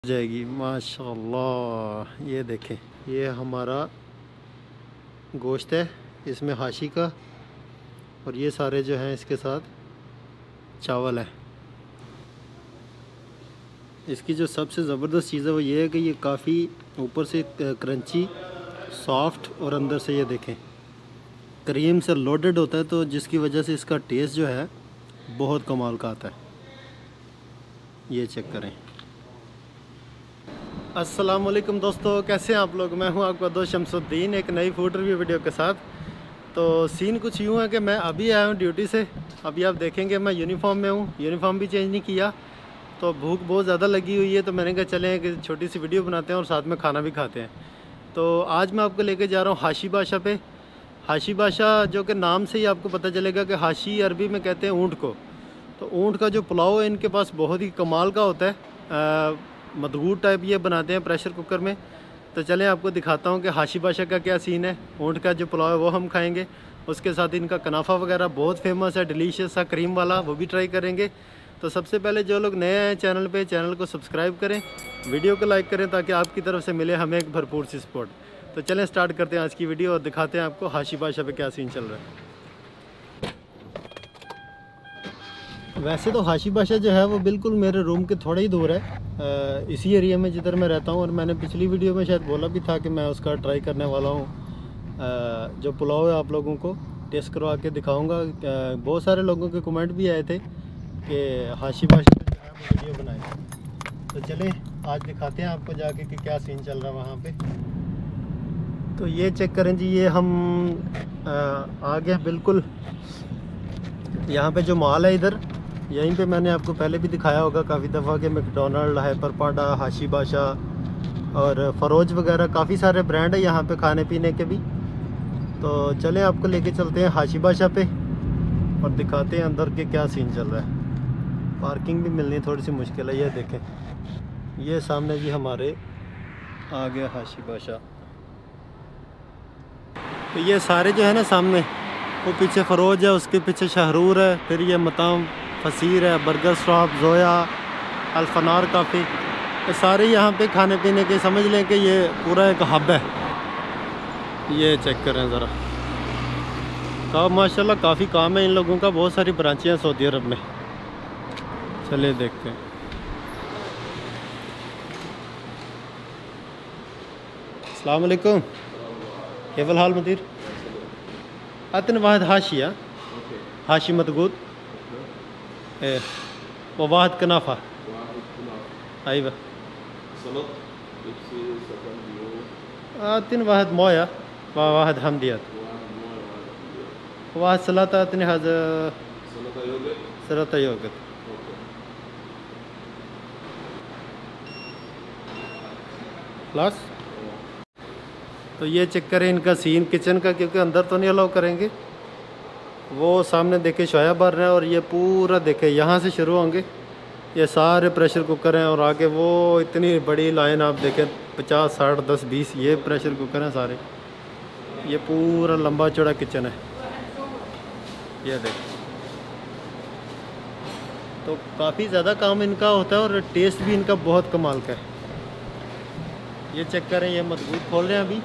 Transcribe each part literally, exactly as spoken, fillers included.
जाएगी माशाल्लाह। ये देखें, ये हमारा गोश्त है, इसमें हाशी का, और ये सारे जो हैं इसके साथ चावल है। इसकी जो सबसे ज़बरदस्त चीज़ है वो ये है कि ये काफ़ी ऊपर से क्रंची, सॉफ्ट, और अंदर से ये देखें क्रीम से लोडेड होता है, तो जिसकी वजह से इसका टेस्ट जो है बहुत कमाल का आता है। ये चेक करें। अस्सलाम वालेकुम दोस्तों, कैसे हैं आप लोग। मैं हूं आपका दोस्त शमसुद्दीन, एक नई फूड रिव्यू वीडियो के साथ। तो सीन कुछ यूँ है कि मैं अभी आया हूं ड्यूटी से। अभी आप देखेंगे मैं यूनिफॉर्म में हूं, यूनिफॉर्म भी चेंज नहीं किया। तो भूख बहुत ज़्यादा लगी हुई है, तो मैंने कहा चलें एक छोटी सी वीडियो बनाते हैं और साथ में खाना भी खाते हैं। तो आज मैं आपको लेके जा रहा हूँ हाशी बादशाह पे। हाशी बादशाह जो कि नाम से ही आपको पता चलेगा कि हाशी अरबी में कहते हैं ऊँट को। तो ऊँट का जो पुलाव है इनके पास बहुत ही कमाल का होता है। मदगूर टाइप ये बनाते हैं प्रेशर कुकर में। तो चलें आपको दिखाता हूँ कि हाशी बादशाह का क्या सीन है। ऊँट का जो पुलाव है वो हम खाएंगे, उसके साथ इनका कनाफा वगैरह बहुत फेमस है, डिलीशियस सा क्रीम वाला, वो भी ट्राई करेंगे। तो सबसे पहले जो लोग नए हैं चैनल पे, चैनल को सब्सक्राइब करें, वीडियो को लाइक करें, ताकि आपकी तरफ से मिले हमें एक भरपूर सी सपोर्ट। तो चलें स्टार्ट करते हैं आज की वीडियो और दिखाते हैं आपको हाशी बादशाह पे क्या सीन चल रहा है। वैसे तो हाशी बादशाह जो है वो बिल्कुल मेरे रूम के थोड़ा ही दूर है, आ, इसी एरिया में जिधर मैं रहता हूँ। और मैंने पिछली वीडियो में शायद बोला भी था कि मैं उसका ट्राई करने वाला हूँ। जो पुलाव है आप लोगों को टेस्ट करवा के दिखाऊंगा। बहुत सारे लोगों के कमेंट भी आए थे कि हाशी बादशाह पे जो है वो वीडियो बनाए। तो चलें आज दिखाते हैं आपको जाके कि क्या सीन चल रहा है वहाँ पे। तो ये चेक करें जी, ये हम आ, आ गए बिल्कुल यहाँ पे जो मॉल है इधर। यहीं पे मैंने आपको पहले भी दिखाया होगा काफ़ी दफ़ा कि मैकडोनल्ड, हाइपर पांडा, हाशी बादशाह और फ़रोज वगैरह काफ़ी सारे ब्रांड है यहाँ पे खाने पीने के भी। तो चलें आपको लेके चलते हैं हाशी बादशाह पे और दिखाते हैं अंदर के क्या सीन चल रहा है। पार्किंग भी मिलनी थोड़ी सी मुश्किल है। ये देखें, ये सामने जी हमारे आ गया हाशी बादशाह। तो ये सारे जो है ना सामने, वो पीछे फ़रोज है, उसके पीछे शाहरूर है, फिर ये मताम फसीर है, बर्गर शॉप, जोया, अल्फनार काफ़ी, तो सारे यहाँ पे खाने पीने के समझ लें कि ये पूरा एक हब है। ये चेक करें ज़रा, का माशाल्लाह काफ़ी काम है इन लोगों का, बहुत सारी ब्रांचें हैं सऊदी अरब में। चलिए देखते हैं। अस्सलाम वालेकुम, केवल हाल मदीर अतन वाहद हाशिया हाशी मतगूद वो वाहद कनाफा आई आतिन वाहद मोया वाहद हमदियत वाहद सलाता अतन हज सलाता योगत। प्लस तो ये चेक करें इनका सीन किचन का, क्योंकि अंदर तो नहीं अलाउ करेंगे। वो सामने देखे शोया भर रहे हैं और ये पूरा देखे यहाँ से शुरू होंगे, ये सारे प्रेशर कुकर हैं। और आगे वो इतनी बड़ी लाइन आप देखें, पचास साठ दस बीस ये प्रेशर कुकर हैं सारे। ये पूरा लंबा चौड़ा किचन है, ये देखें। तो काफ़ी ज़्यादा काम इनका होता है और टेस्ट भी इनका बहुत कमाल का है। ये चेक करें, ये मजबूत खोल रहे हैं अभी।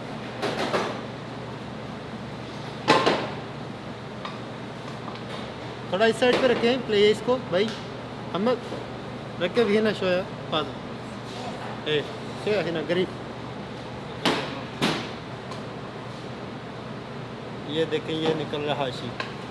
थोड़ा इस साइड पे रखें प्ले इसको भाई, हम रखे भी है ना शोया पास ए शोया है ना गरीब। ये देखें, ये निकल रहा हाशी।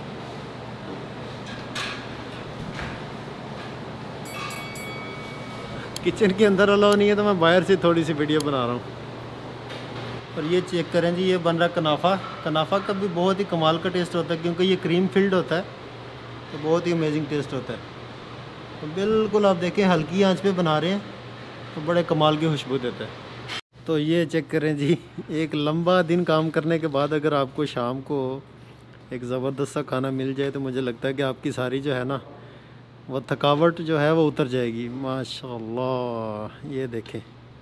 किचन के अंदर अलाउ नहीं है, तो मैं बाहर से थोड़ी सी वीडियो बना रहा हूँ। और ये चेक करें जी, ये बन रहा कनाफा। कनाफा का भी बहुत ही कमाल का टेस्ट होता है, क्योंकि ये क्रीम फिल्ड होता है, तो बहुत ही अमेजिंग टेस्ट होता है। तो बिल्कुल आप देखें हल्की आंच पे बना रहे हैं, तो बड़े कमाल की खुशबू देता है। तो ये चेक करें जी, एक लंबा दिन काम करने के बाद अगर आपको शाम को एक ज़बरदस्त सा खाना मिल जाए, तो मुझे लगता है कि आपकी सारी जो है ना वो थकावट जो है वो उतर जाएगी माशाल्लाह। ये देखें,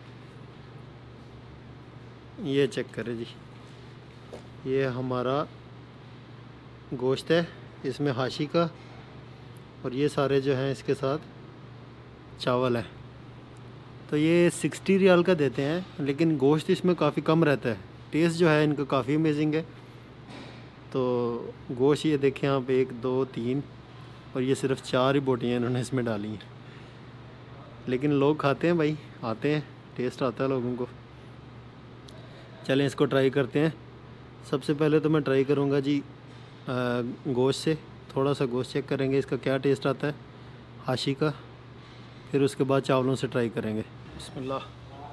ये चेक करें जी, ये हमारा गोश्त है, इसमें हाशी का, और ये सारे जो हैं इसके साथ चावल है। तो ये सिक्सटी रियाल का देते हैं, लेकिन गोश्त इसमें काफ़ी कम रहता है। टेस्ट जो है इनका काफ़ी अमेजिंग है। तो गोश्त ये देखें आप, एक दो तीन और ये सिर्फ चार ही बोटियाँ इन्होंने इसमें डाली हैं, लेकिन लोग खाते हैं भाई, आते हैं, टेस्ट आता है लोगों को। चलें इसको ट्राई करते हैं। सबसे पहले तो मैं ट्राई करूँगा जी गोश्त से, थोड़ा सा गोश्त चेक करेंगे इसका क्या टेस्ट आता है हाशी का, फिर उसके बाद चावलों से ट्राई करेंगे। बिस्मिल्लाह।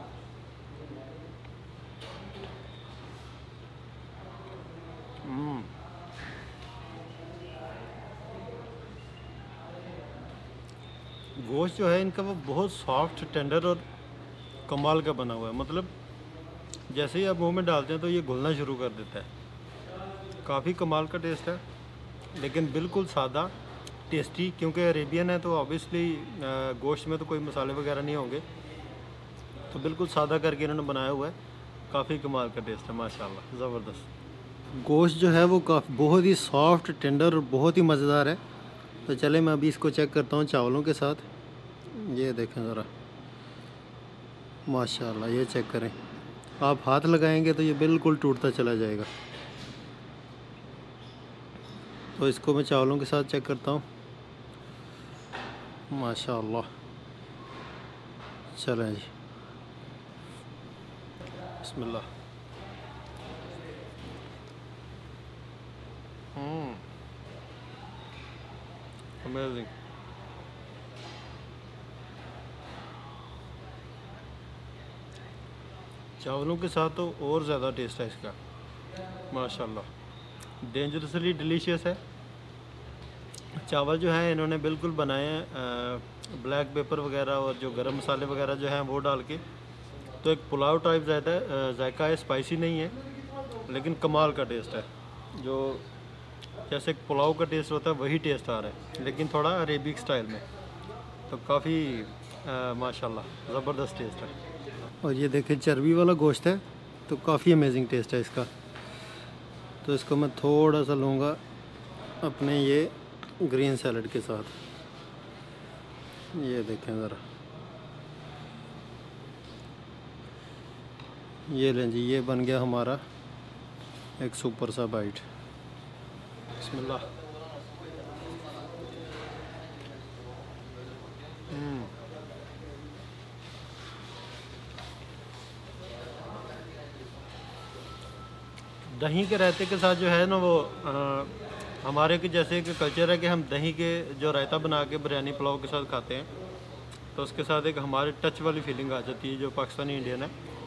गोश्त जो है इनका वो बहुत सॉफ्ट, टेंडर और कमाल का बना हुआ है। मतलब जैसे ही आप मुंह में डालते हैं तो ये घुलना शुरू कर देता है। काफ़ी कमाल का टेस्ट है, लेकिन बिल्कुल सादा टेस्टी, क्योंकि अरेबियन है तो ऑब्वियसली गोश्त में तो कोई मसाले वगैरह नहीं होंगे, तो बिल्कुल सादा करके इन्होंने बनाया हुआ है। काफ़ी कमाल का टेस्ट है माशाल्लाह, ज़बरदस्त। गोश्त जो है वो काफ़ी बहुत ही सॉफ्ट, टेंडर और बहुत ही मज़ेदार है। तो चले मैं अभी इसको चेक करता हूँ चावलों के साथ। ये देखें ज़रा, माशाल्लाह, ये चेक करें, आप हाथ लगाएंगे तो ये बिल्कुल टूटता चला जाएगा। तो इसको मैं चावलों के साथ चेक करता हूँ। माशाल्लाह, चलें जी, बिस्मिल्लाह। हम्म, अमेजिंग। चावलों के साथ तो और ज़्यादा टेस्ट है इसका, माशाल्लाह, डेंजरसली डिलीशियस है। चावल जो है इन्होंने बिल्कुल बनाए हैं ब्लैक पेपर वगैरह और जो गरम मसाले वगैरह जो हैं वो डाल के, तो एक पुलाव टाइप ज़्यादा जायका है, स्पाइसी नहीं है, लेकिन कमाल का टेस्ट है। जो जैसे पुलाव का टेस्ट होता है वही टेस्ट आ रहा है, लेकिन थोड़ा अरेबिक स्टाइल में। तो काफ़ी माशाल्लाह ज़बरदस्त टेस्ट है। और ये देखें चर्बी वाला गोश्त है, तो काफ़ी अमेजिंग टेस्ट है इसका। तो इसको मैं थोड़ा सा लूँगा अपने ये ग्रीन सैलड के साथ। ये देखें ज़रा, ये लें जी, ये बन गया हमारा एक सुपर सा बाइट। बिस्मिल्लाह। दही के रायते के साथ जो है ना वो आ, हमारे के जैसे एक कल्चर है कि हम दही के जो रायता बना के बिरयानी पुलाव के साथ खाते हैं, तो उसके साथ एक हमारे टच वाली फीलिंग आ जाती है जो पाकिस्तानी इंडियन है।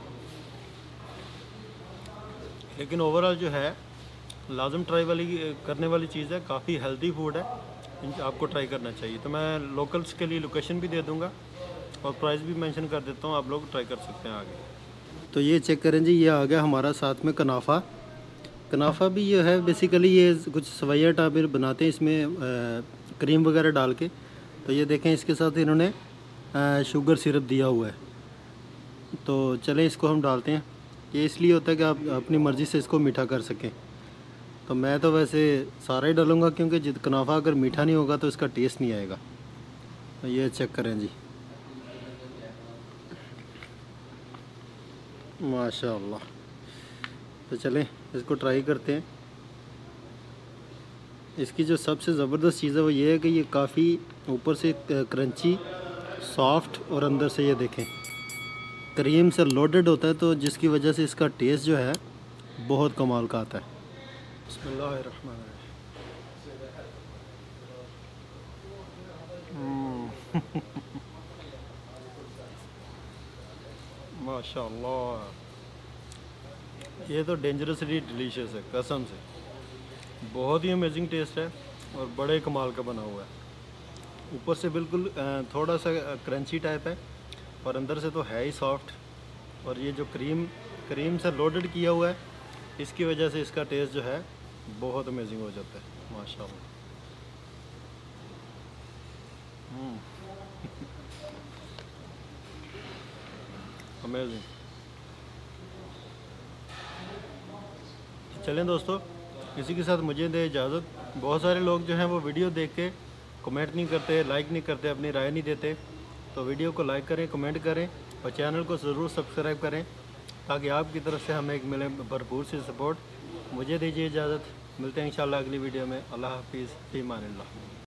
लेकिन ओवरऑल जो है लाजम ट्राई वाली करने वाली चीज़ है, काफ़ी हेल्दी फूड है, आपको ट्राई करना चाहिए। तो मैं लोकल्स के लिए लोकेशन भी दे दूँगा और प्राइस भी मेंशन कर देता हूँ, आप लोग ट्राई कर सकते हैं आगे। तो ये चेक करें जी, ये आ गया हमारा साथ में कनाफा। कनाफा भी ये है बेसिकली ये कुछ सवैया टाइप बनाते हैं इसमें आ, क्रीम वगैरह डाल के। तो ये देखें इसके साथ इन्होंने आ, शुगर सिरप दिया हुआ है। तो चलें इसको हम डालते हैं। ये इसलिए होता है कि आप अपनी मर्ज़ी से इसको मीठा कर सकें। तो मैं तो वैसे सारा ही डालूँगा, क्योंकि जित कनाफा अगर मीठा नहीं होगा तो इसका टेस्ट नहीं आएगा। तो ये चेक करें जी, माशाअल्लाह। तो चलें इसको ट्राई करते हैं। इसकी जो सबसे ज़बरदस्त चीज़ है वो ये है कि ये काफ़ी ऊपर से क्रंची, सॉफ्ट और अंदर से ये देखें क्रीम से लोडेड होता है, तो जिसकी वजह से इसका टेस्ट जो है बहुत कमाल का आता है। बिस्मिल्लाहिर्रहमानिर्रहीम। माशाअल्लाह, ये तो डेंजरसली डिलीशियस है कसम से, बहुत ही अमेजिंग टेस्ट है और बड़े कमाल का बना हुआ है। ऊपर से बिल्कुल थोड़ा सा क्रंची टाइप है और अंदर से तो है ही सॉफ्ट, और ये जो क्रीम क्रीम से लोडेड किया हुआ है, इसकी वजह से इसका टेस्ट जो है बहुत अमेजिंग हो जाता है माशाल्लाह। अमेजिंग। चलें दोस्तों, इसी के साथ मुझे दे इजाज़त। बहुत सारे लोग जो हैं वो वीडियो देख के कमेंट नहीं करते, लाइक नहीं करते, अपनी राय नहीं देते। तो वीडियो को लाइक करें, कमेंट करें और चैनल को ज़रूर सब्सक्राइब करें ताकि आपकी तरफ से हमें एक मिले भरपूर सी सपोर्ट। मुझे दीजिए इजाज़त, मिलते हैं इंशाल्लाह अगली वीडियो में। अल्लाह हाफिज़, फ़ी अमानिल्लाह।